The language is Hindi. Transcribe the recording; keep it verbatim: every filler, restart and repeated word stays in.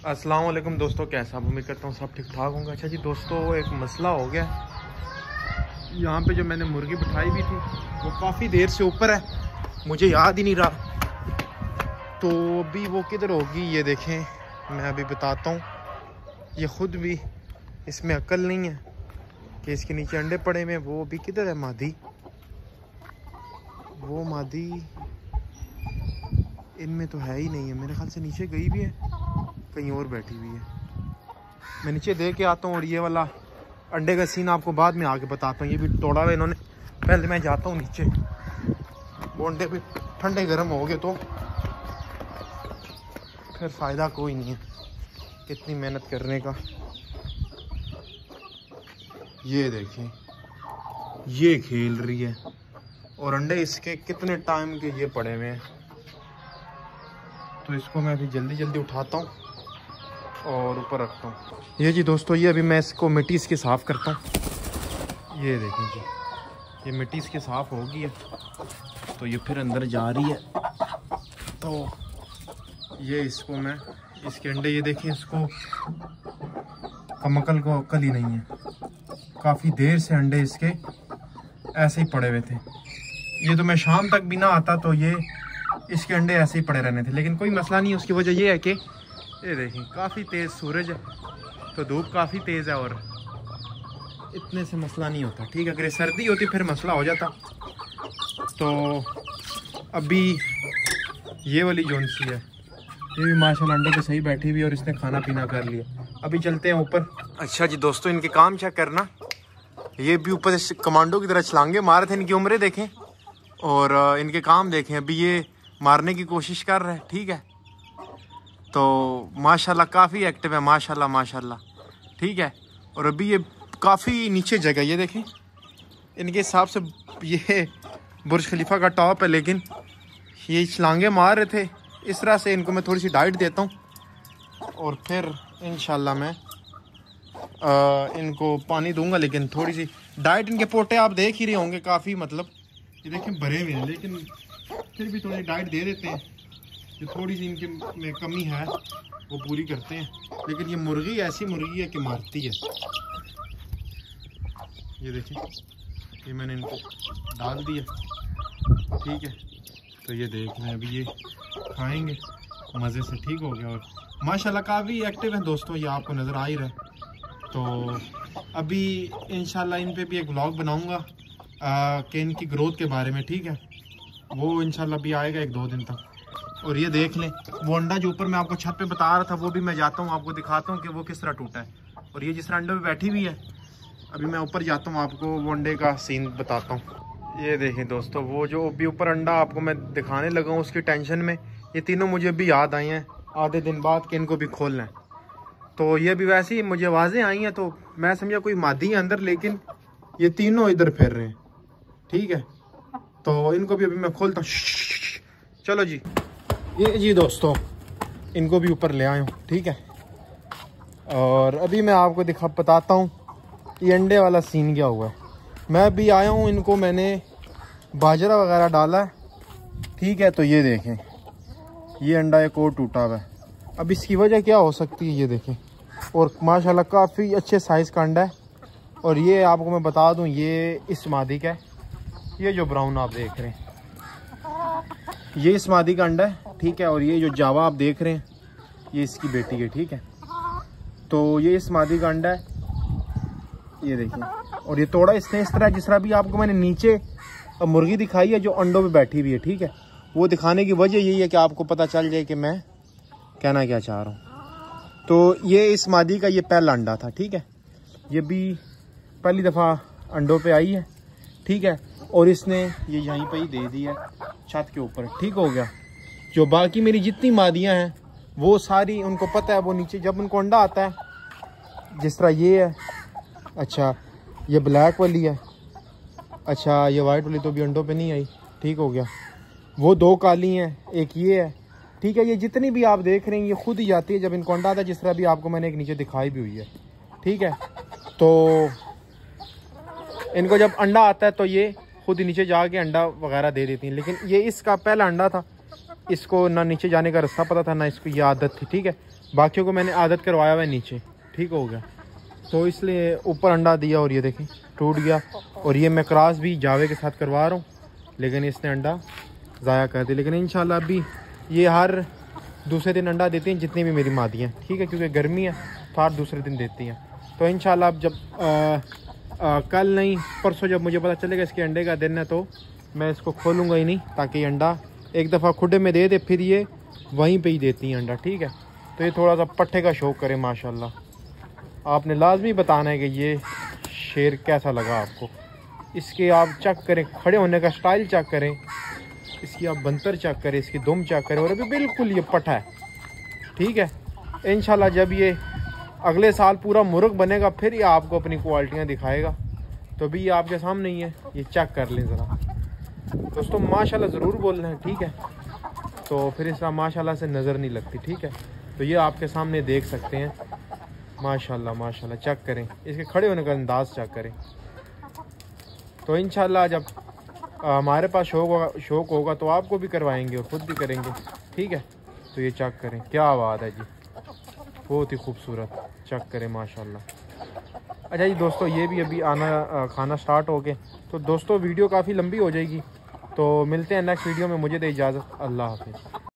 अस्सलाम वालेकुम दोस्तों, कैसा आप? उम्मीद करता हूँ सब ठीक ठाक होंगे। अच्छा जी दोस्तों, एक मसला हो गया। यहाँ पे जो मैंने मुर्गी बिठाई भी थी वो काफ़ी देर से ऊपर है, मुझे याद ही नहीं रहा। तो अभी वो किधर होगी ये देखें, मैं अभी बताता हूँ। ये ख़ुद भी इसमें अक्ल नहीं है कि इसके नीचे अंडे पड़े हुए हैं। वो अभी किधर है मादी? वो मादी इनमें तो है ही नहीं है, मेरे ख्याल से नीचे गई भी है, कहीं और बैठी हुई है। मैं नीचे दे के आता हूँ और ये वाला अंडे का सीन आपको बाद में आके बताता हूँ। ये भी तोड़ा हुआ इन्होंने। पहले मैं जाता हूँ नीचे, वो अंडे भी ठंडे गर्म हो गए तो फिर फ़ायदा कोई नहीं है कितनी मेहनत करने का। ये देखें, ये खेल रही है और अंडे इसके कितने टाइम के ये पड़े हुए हैं। तो इसको मैं अभी जल्दी जल्दी उठाता हूँ और ऊपर रखता हूँ। ये जी दोस्तों, ये अभी मैं इसको मिट्टी इसकी साफ़ करता हूँ। ये देखें जी, ये मिट्टी इसकी साफ़ हो गई है तो ये फिर अंदर जा रही है। तो ये इसको मैं, इसके अंडे ये देखें, इसको कमकल को अक्ल ही नहीं है। काफ़ी देर से अंडे इसके ऐसे ही पड़े हुए थे। ये तो मैं शाम तक भी ना आता तो ये इसके अंडे ऐसे ही पड़े रहने थे, लेकिन कोई मसला नहीं है। उसकी वजह ये है कि ये देखें काफ़ी तेज़ सूरज है तो धूप काफ़ी तेज़ है और इतने से मसला नहीं होता। ठीक है, अगर सर्दी होती फिर मसला हो जाता। तो अभी ये वाली जोन सी है, ये भी माशाल्लाह अंडे पे सही बैठी हुई और इसने खाना पीना कर लिया। अभी चलते हैं ऊपर। अच्छा जी दोस्तों, इनके काम चेक करना। ये भी ऊपर से कमांडो की तरह छलांगे मारे थे। इनकी उम्रें देखें और इनके काम देखें। अभी ये मारने की कोशिश कर रहे हैं। ठीक है, तो माशाल्लाह काफ़ी एक्टिव है, माशाल्लाह माशाल्लाह। ठीक है, और अभी ये काफ़ी नीचे जगह, ये देखें इनके हिसाब से ये बुर्ज खलीफा का टॉप है, लेकिन ये छलांगे मार रहे थे। इस तरह से इनको मैं थोड़ी सी डाइट देता हूँ और फिर इंशाल्लाह मैं आ, इनको पानी दूंगा। लेकिन थोड़ी सी डाइट, इनके पोटे आप देख ही रहे होंगे काफ़ी, मतलब ये देखें भरे हुए हैं, लेकिन फिर भी थोड़ी डाइट दे देते हैं। जो थोड़ी सी इनके में कमी है वो पूरी करते हैं। लेकिन ये मुर्गी ऐसी मुर्गी है कि मारती है। ये देखिए, ये मैंने इनको डाल दिया। ठीक है, तो ये देख लें, अभी ये खाएंगे मज़े से। ठीक हो गया और माशाल्लाह काफ़ी एक्टिव है दोस्तों, ये आपको नज़र आ ही रहा है। तो अभी इंशाल्लाह इन पे भी एक व्लॉग बनाऊंगा कि इनकी ग्रोथ के बारे में। ठीक है, वो इंशाल्लाह भी आएगा एक दो दिन तक। और ये देख लें, वो अंडा जो ऊपर मैं आपको छत पे बता रहा था वो भी मैं जाता हूँ आपको दिखाता हूँ कि वो किस तरह टूटा है। और ये जिस तरह अंडे पे बैठी हुई है, अभी मैं ऊपर जाता हूँ आपको वो अंडे का सीन बताता हूँ। ये देखें दोस्तों, वो जो अभी ऊपर अंडा आपको मैं दिखाने लगा हूँ उसकी टेंशन में ये तीनों मुझे भी याद आई हैं आधे दिन बाद कि इनको भी खोलना है। तो ये भी वैसे ही मुझे आवाज़ें आई हैं तो मैं समझा कोई मादी है अंदर, लेकिन ये तीनों इधर फिर रहे हैं। ठीक है, तो इनको भी अभी मैं खोलता हूँ। चलो जी, ये जी दोस्तों इनको भी ऊपर ले आया हूँ। ठीक है, और अभी मैं आपको दिखा बताता हूँ ये अंडे वाला सीन क्या हुआ है। मैं अभी आया हूँ, इनको मैंने बाजरा वगैरह डाला है। ठीक है, तो ये देखें ये अंडा एक और टूटा हुआ है। अब इसकी वजह क्या हो सकती है ये देखें। और माशाल्लाह काफ़ी अच्छे साइज़ का अंडा है। और ये आपको मैं बता दूँ, ये इस मादी का है। ये जो ब्राउन आप देख रहे हैं ये इस मादी का अंडा है। ठीक है, और ये जो जावा आप देख रहे हैं ये इसकी बेटी है। ठीक है, तो ये इस मादी का अंडा है, ये देखिए। और ये तोड़ा इसने इस तरह, जिस तरह भी आपको मैंने नीचे मुर्गी दिखाई है जो अंडों पे बैठी हुई है। ठीक है, वो दिखाने की वजह यही है कि आपको पता चल जाए कि मैं कहना क्या चाह रहा हूँ। तो ये इस मादी का ये पहला अंडा था। ठीक है, ये भी पहली दफ़ा अंडों पे आई है। ठीक है, और इसने ये यहीं पे ही दे दी है छत के ऊपर। ठीक हो गया। जो बाकी मेरी जितनी मादियाँ हैं वो सारी, उनको पता है वो नीचे जब उनको अंडा आता है, जिस तरह ये है, अच्छा ये ब्लैक वाली है, अच्छा ये वाइट वाली तो भी अंडों पे नहीं आई। ठीक हो गया, वो दो काली हैं, एक ये है। ठीक है, ये जितनी भी आप देख रहे हैं ये खुद ही जाती है जब इनको अंडा आता है, जिस तरह भी आपको मैंने एक नीचे दिखाई भी हुई है। ठीक है, तो इनको जब अंडा आता है तो ये खुद ही नीचे जाके अंडा वगैरह दे देती हैं। लेकिन ये इसका पहला अंडा था, इसको ना नीचे जाने का रास्ता पता था ना इसको ये आदत थी। ठीक है, बाकियों को मैंने आदत करवाया हुआ है नीचे, ठीक हो गया, तो इसलिए ऊपर अंडा दिया और ये देखें टूट गया। और ये मैं क्रॉस भी जावे के साथ करवा रहा हूँ, लेकिन इसने अंडा ज़ाया कर दिया। लेकिन इंशाल्लाह अभी ये हर दूसरे दिन अंडा देती हैं जितनी भी मेरी मादियाँ, ठीक है, क्योंकि गर्मी है तो हर दूसरे दिन देती हैं। तो इंशाल्लाह अब जब आ, आ, कल नहीं परसों जब मुझे पता चलेगा इसके अंडे का दिन है तो मैं इसको खोलूँगा ही नहीं, ताकि अंडा एक दफ़ा खुडे में दे दे, फिर ये वहीं पे ही देती हैं अंडा, ठीक है। तो ये थोड़ा सा पट्ठे का शौक़ करें माशाल्लाह। आपने लाजमी बताना है कि ये शेर कैसा लगा आपको। इसके आप चेक करें, खड़े होने का स्टाइल चेक करें, इसकी आप बंतर चेक करें, इसकी दुम चेक करें, और अभी बिल्कुल ये पट्ठा है, ठीक है। इंशाल्लाह जब ये अगले साल पूरा मुर्ग बनेगा फिर ये आपको अपनी क्वालिटियाँ दिखाएगा। तो अभी ये आपके सामने ही है, ये चेक कर लें ज़रा दोस्तों। माशाल्लाह ज़रूर बोलना है, ठीक है, तो फिर इस तरह माशाल्लाह से नज़र नहीं लगती, ठीक है। तो ये आपके सामने देख सकते हैं, माशाल्लाह माशाल्लाह चेक करें, इसके खड़े होने का अंदाज़ चेक करें। तो इंशाल्लाह जब हमारे पास शौक़ होगा शौक़ होगा तो आपको भी करवाएंगे और ख़ुद भी करेंगे, ठीक है। तो ये चेक करें, क्या बात है जी, बहुत ही खूबसूरत, चेक करें माशाल्लाह। अच्छा जी दोस्तों, ये भी अभी आना खाना स्टार्ट हो गए, तो दोस्तों वीडियो काफ़ी लंबी हो जाएगी, तो मिलते हैं नेक्स्ट वीडियो में। मुझे दे इजाज़त, अल्लाह हाफ़िज़।